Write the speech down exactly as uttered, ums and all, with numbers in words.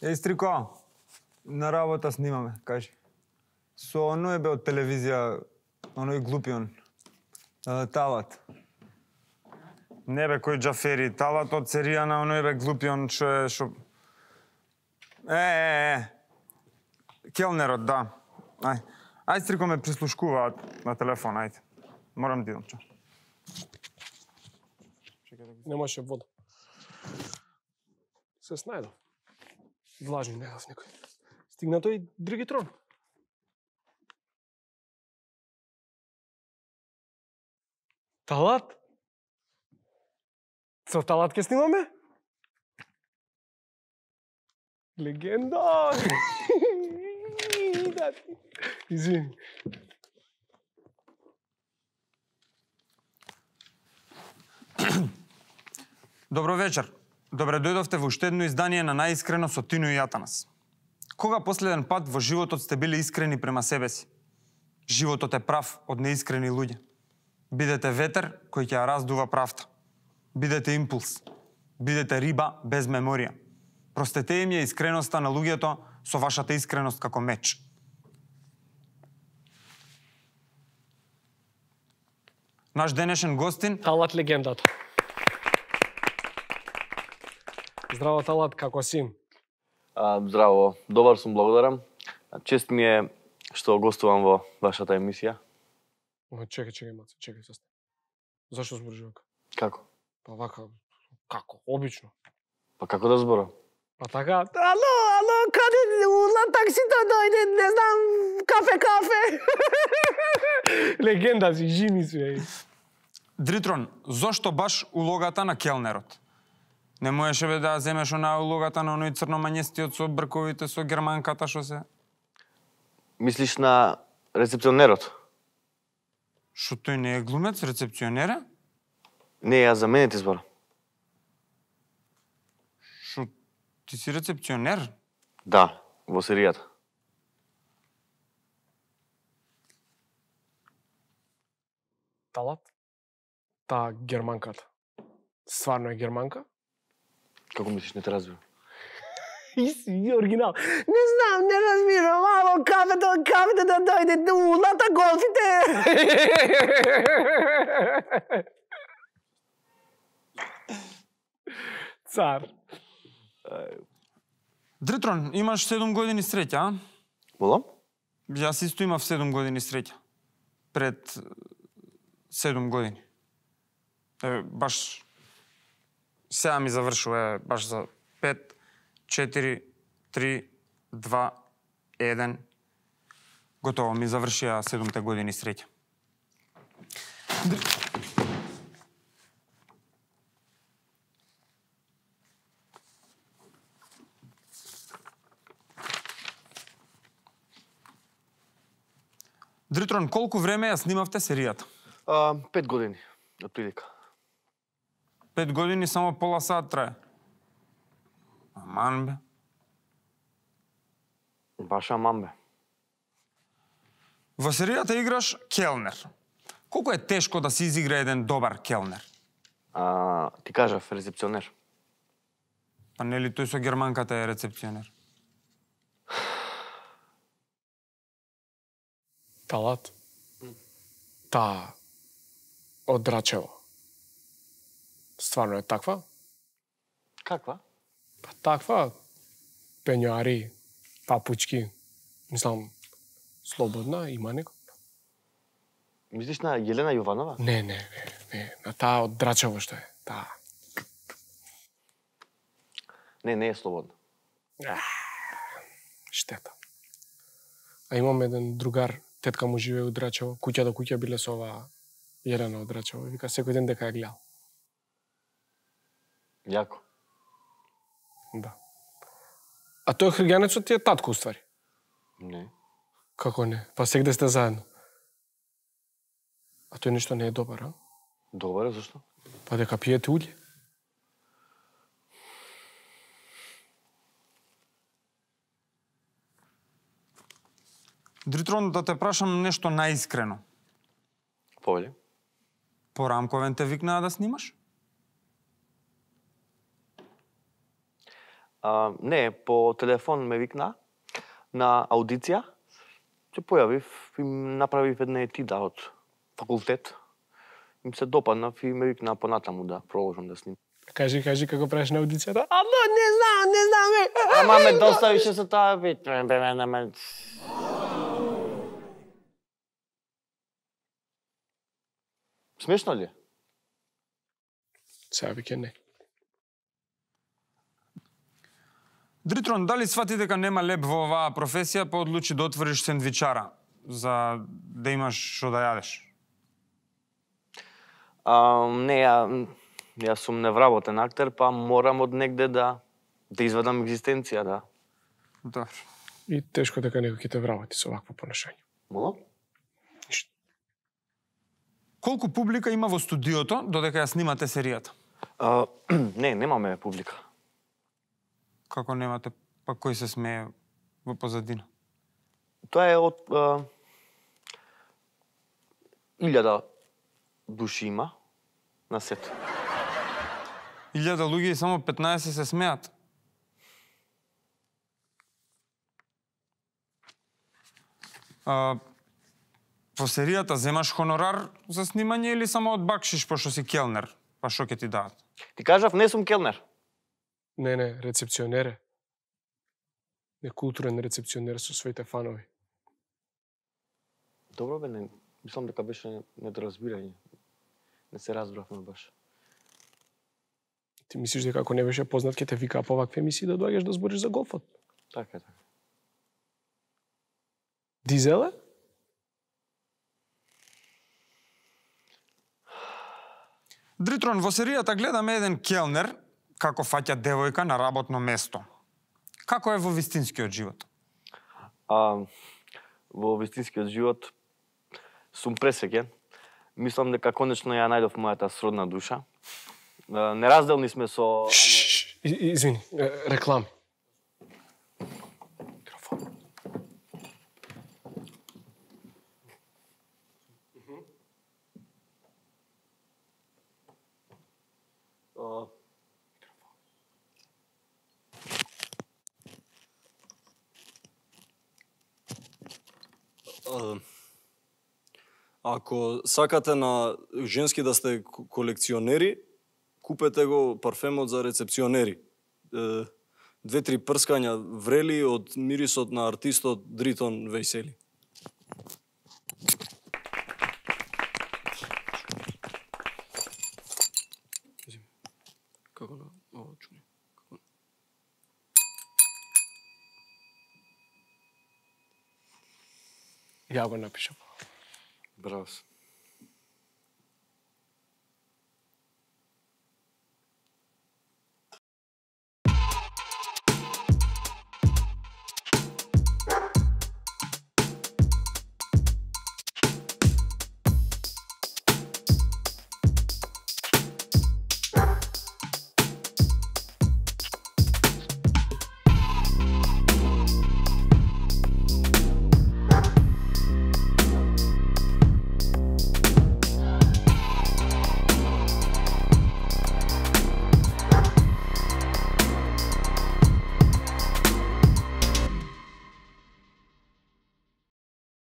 Еј, стрико, на работа снимаме, кажи. Со оној бе од телевизија, оној глупион, Талат. Не бе, кој Џафери, Талат од серија на оној бе глупион, шо е, шо... Е, е, е. Келнерот, да. Ај, ај, стрико ме прислушкуваат на телефон, ајде. Морам да идам, чо. Немаше вода. Се снајдов. Влажни негав некој. Стигна тој други трон. Талат? Со Талат ке снимаме? Легенда! Извини. Добро вечер. Добре дојдовте во уште едно издание на Најискрено со Тино и Јатанас. Кога последен пат во животот сте били искрени према себе си? Животот е прав од неискрени луѓе. Бидете ветер кој ќе ја раздува правта. Бидете импулс. Бидете риба без меморија. Простете им ја искреноста на луѓето со вашата искреност како меч. Наш денешен гостин... Талат легендата. Здраво, Талат, како си? А, здраво, добар сум, благодарам. Чест ми е што гостувам во вашата емисија. Чекај, чекај, маце, чекај, сестра. Зашто збориш вака? Како? Па вака, како, обично. Па како да зборам? Па така, ало, ало, каде на таксито дојде, не знам, кафе, кафе. Легенда си, жими си. Дритрон, зошто баш улогата на келнерот? Не можеше бе да земеш онаа улогата на оној црномањестиот со брковите, со германката, шо се? Мислиш на рецепционерот? Шо тој не е глумец, рецепционера? Не, ја за мене ти зборам. Шо, ти си рецепционер? Да, во серијата. Талат? Таа германката. Стварно е германка? Како мислиш, не те разбирам? Иси, оригинал. Не знам, не разбирам. Ало, кафето, кафето да дојде, да улата голфите. Цар. Дритрон, имаш седум години среќа, а? Молам? Јас исто имав седум години среќа. Пред седум години. Е, баш сега ми завршува, баш за пет, четири, три, два, еден. Готово, ми завршија седумте години среќа. Дритрон, колку време ја снимавте серијата? А, пет години, од прилика. Пет години само пола сат трае. Аман бе. Баш аман бе. Во серијата играш келнер. Колку е тешко да се изигра еден добар келнер? А, ти кажав, рецепционер. Па нели тој со германката е рецепционер? Талат? Таа од Драчево. Стварно е таква? Каква? Па таква. Пењуари, папучки. Мислам, слободна, има некој? Мислиш на Јелена Јованова? Не, не, не, не. На таа од Драчево што е. Таа. Не, не е слободна. Штета. А имам еден другар, тетка му живее од Драчево, куќа до куќа биле со оваа Јелена од Драчево. Вика, секој ден дека ја гледал. Јако. Да. А тој хрѓанецот ти е татко, уствари? Не. Како не? Па сегде сте заедно. А тој нешто не е добар, а? Добар е, зашто? Па дека пиете уље. Дритрон, да те прашам нешто најискрено. Повеле. По Рамковен те викнаа да снимаш? А, не, по телефон ме викна на аудиција. Се појавив и направив една етида од факултет. Им се допаднав и ме викна понатаму да продолжам да снимам. Кажи, кажи како правиш на аудицијата. Ама не знам, не знам. Ама ме доставише со таа бит. Ме ме Смешно ли? Сега веќе не. Дритрон, дали свати дека нема леп во оваа професија, па одлучи да отвориш сендвичара за да имаш што да јадеш? А, не, ја, јас сум невработен актер, па морам од негде да да извадам екзистенција, да. Добро. И тешко дека некој ќе те вработи со вакво понашање. Молам? Колку публика има во студиото додека ја снимате серијата? А, не, немаме публика. Како немате, па кој се смее во позадина? Тоа е од а, илјада души има на сет. Илјада луѓе и само петнаесет се смеат. А, во серијата земаш хонорар за снимање или само од бакшиш пошто си келнер? Па што ќе ти дадат? Ти кажав, не сум келнер. Не, не, рецепционер е. Некултурен рецепционер со своите фанови. Добро бе, не, мислам дека беше недоразбирање. Не се разбравме баш. Ти мислиш дека ако не беше познат ќе те викаа по вакви емисии да доаѓаш да збориш за голфот? Така, така. Дизеле? Дритрон, во серијата гледаме еден келнер како фаќа девојка на работно место. Како е во вистинскиот живот? А, во вистинскиот живот сум пресреќен. Мислам дека конечно ја најдов мојата сродна душа. А, неразделни сме со... Шш, извини, реклами. Микрофон. А, Ако сакате на женски да сте колекционери, купете го парфемот за рецепционери. Две-три прскања врели од мирисот на артистот Дритон Вејсели. Како на ово чуни? Ја го напишам. Браво.